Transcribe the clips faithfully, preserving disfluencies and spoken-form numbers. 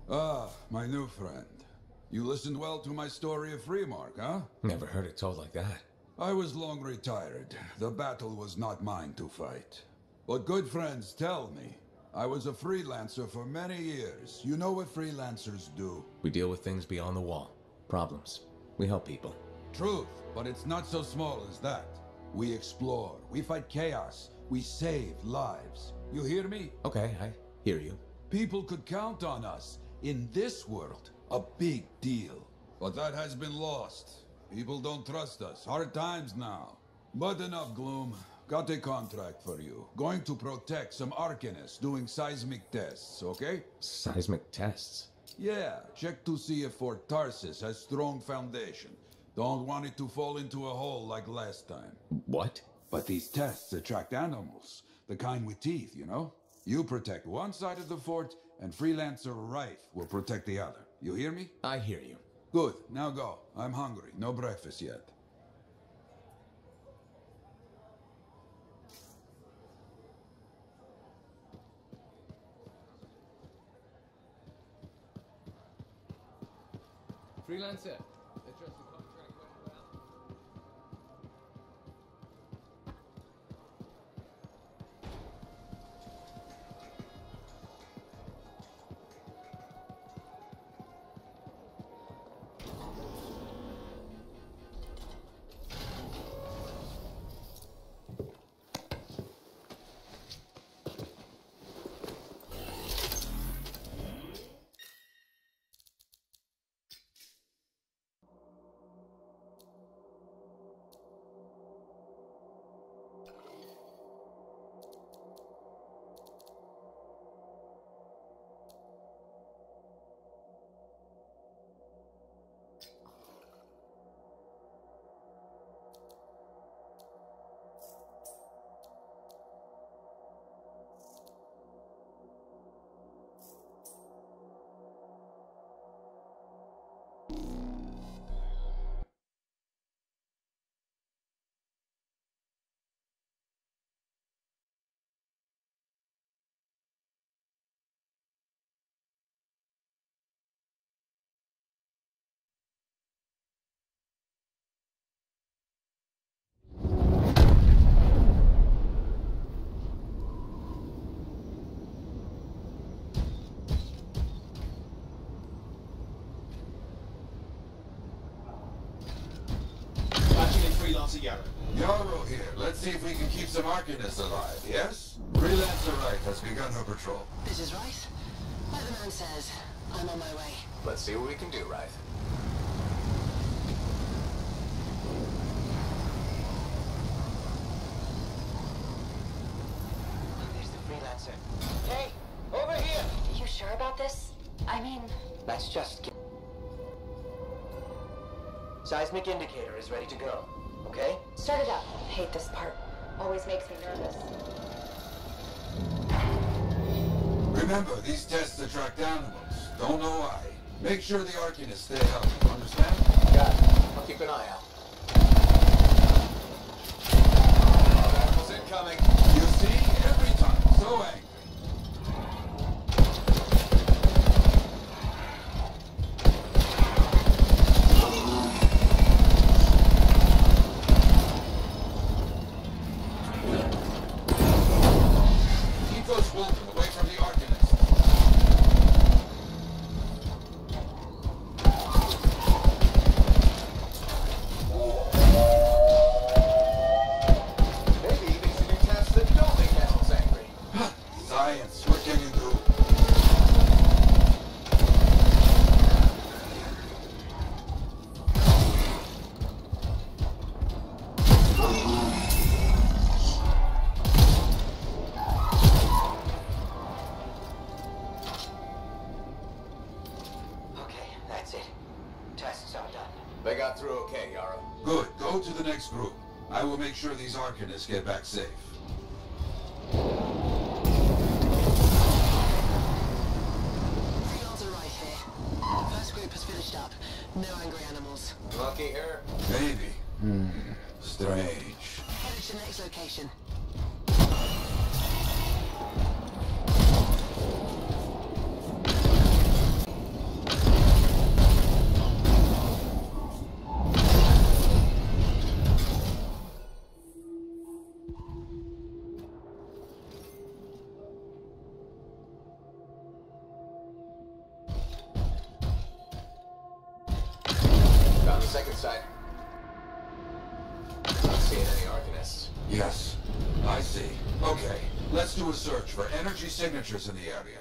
Ah, my new friend. You listened well to my story of Freemark, huh? Never heard it told like that. I was long retired. The battle was not mine to fight. But good friends tell me, I was a freelancer for many years. You know what freelancers do? We deal with things beyond the wall. Problems. We help people. Truth, but it's not so small as that. We explore, we fight chaos, we save lives. You hear me? Okay, I hear you. People could count on us. In this world, a big deal. But that has been lost. People don't trust us. Hard times now. But enough gloom. Got a contract for you. Going to protect some Arcanists doing seismic tests, okay? Seismic tests? Yeah, check to see if Fort Tarsis has strong foundation. Don't want it to fall into a hole like last time. What? But these tests attract animals. The kind with teeth, you know? You protect one side of the fort, and Freelancer Rife will protect the other. You hear me? I hear you. Good, now go. I'm hungry. No breakfast yet. Freelancer, I trust the contract went well. Freelancer Yarrow. Yarrow here. Let's see if we can keep some Arcanists alive, yes? Freelancer Rife has begun her patrol. This is right. Like the man says, I'm on my way. Let's see what we can do, Rife. There's the Freelancer. Hey, over here! You sure about this? I mean... Let's just get... Seismic indicator is ready to go. Okay? Start it up. Hate this part. Always makes me nervous. Remember, these tests attract animals. Don't know why. Make sure the Arcanists stay healthy, understand? Got it. I'll keep an eye out. Animals incoming. You see? Every time. So angry. They got through okay, Yarrow. Good. Go to the next group. I will make sure these Arcanists get back safe. Freelancer right here. First group has finished up. No angry animals. Lucky her. Maybe. Hmm. Strange. Headed to next location. second sight. Not seeing any Arcanists. Yes, I see. Okay, let's do a search for energy signatures in the area.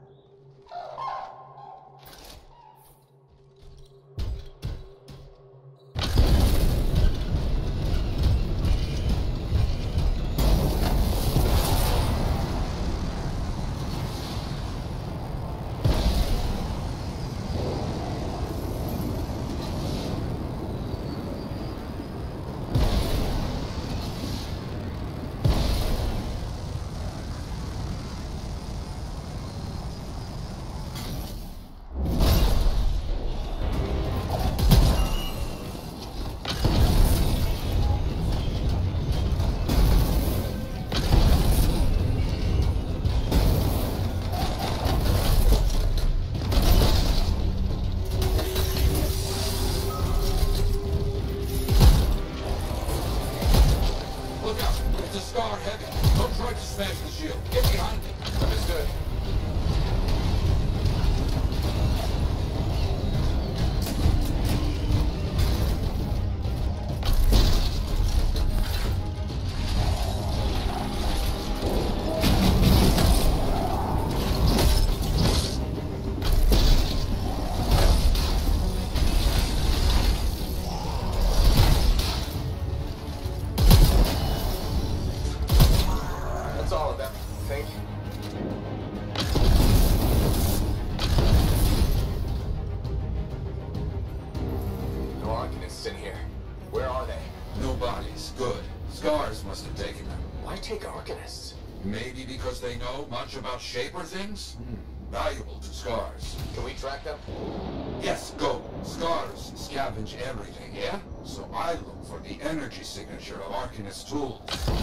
In here. Where are they? No bodies. Good. Scars must have taken them. Why take Arcanists? Maybe because they know much about Shaper things? Hmm. Valuable to Scars. Can we track them? Yes, go. Scars scavenge everything, yeah? So I look for the energy signature of Arcanist tools.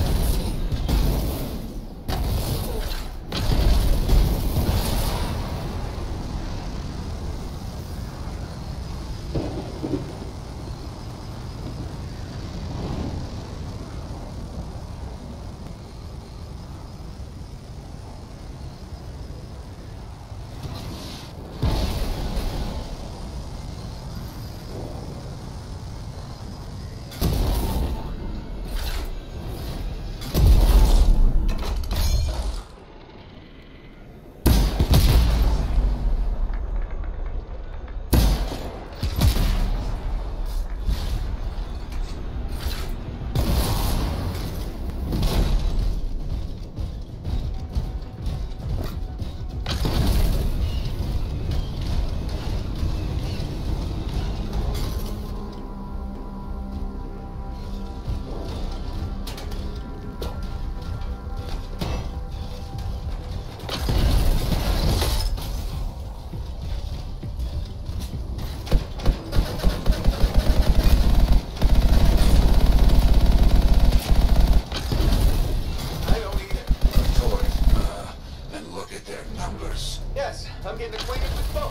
I'm getting acquainted with both.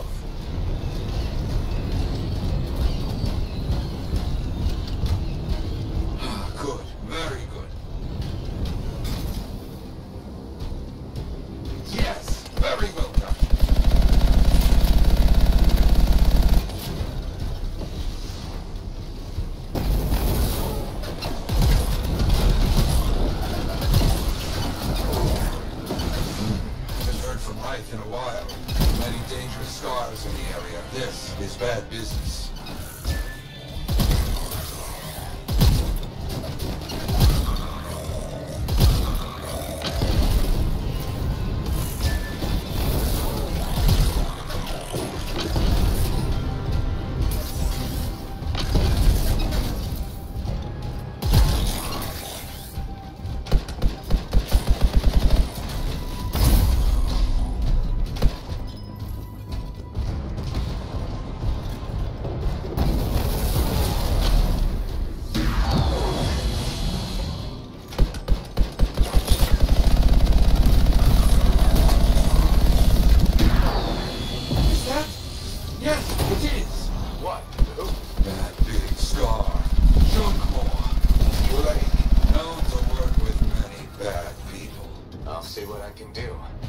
Good. Very good. Yes! Very well done. Haven't heard from Reich in a while. Many dangerous scars in the area. This is bad business.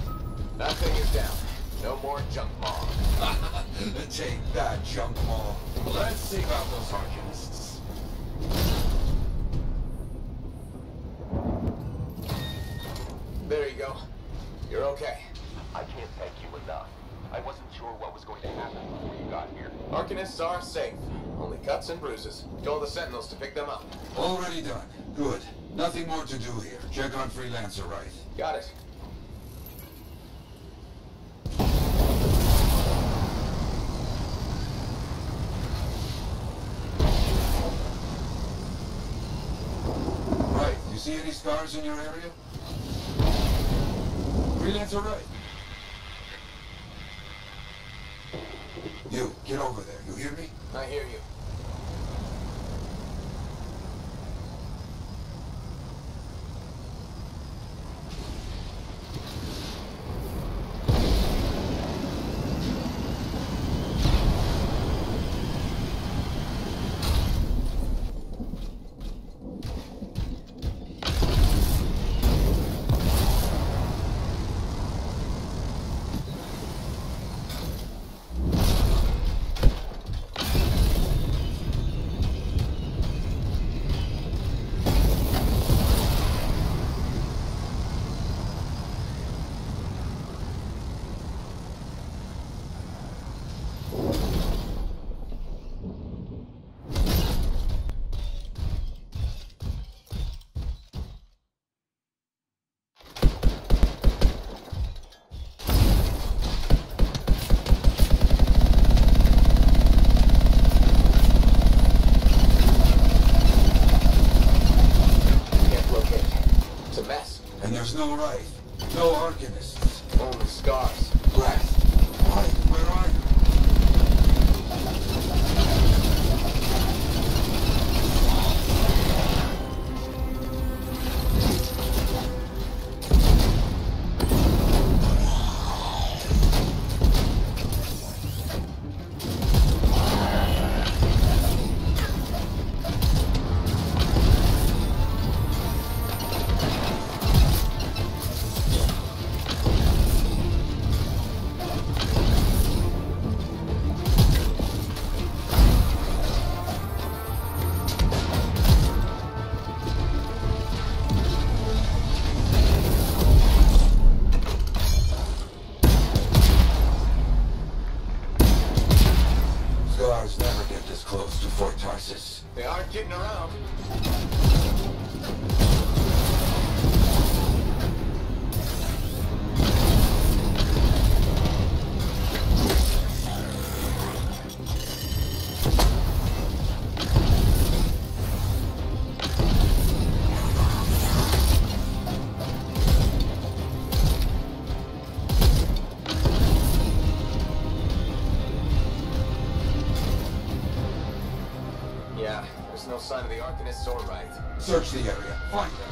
Take that, junk mall. Let's take out those arcanists. There you go. You're okay. I can't thank you enough. I wasn't sure what was going to happen before you got here. Arcanists are safe. Only cuts and bruises. Told the sentinels to pick them up. Already done. Good. Nothing more to do here. Check on Freelancer right. Got it. Right. You see any scars in your area? Freelancer right. You, get over there. You hear me? I hear you. There's no right. No arcanists. Only scars. Blast. Right, where are you? Scars never get this close to Fort Tarsus. They aren't getting around. Yeah, there's no sign of the Arcanists or right. Search the area. Find them.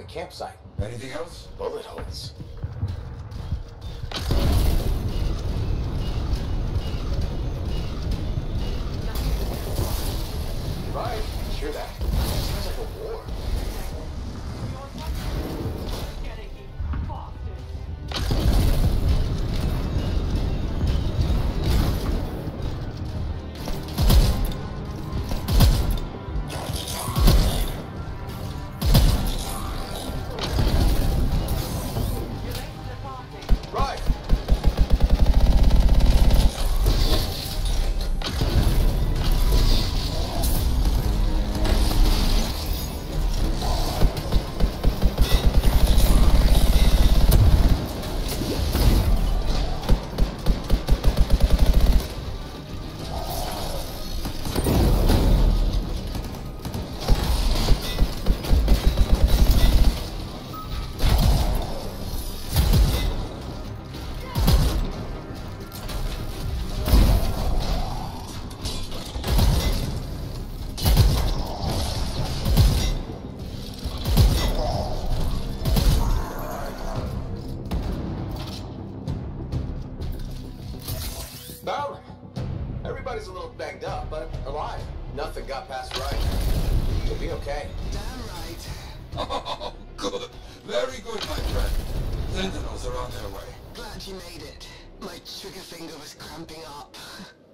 the campsite. Anything else? Bullet holes. Right, sure that. Sounds like a war. Right. Well, everybody's a little banged up, but alive. Nothing got past right. You'll be okay. Damn right. Oh, good. Very good, my friend. Sentinels are on their way. Glad you made it. My trigger finger was cramping up.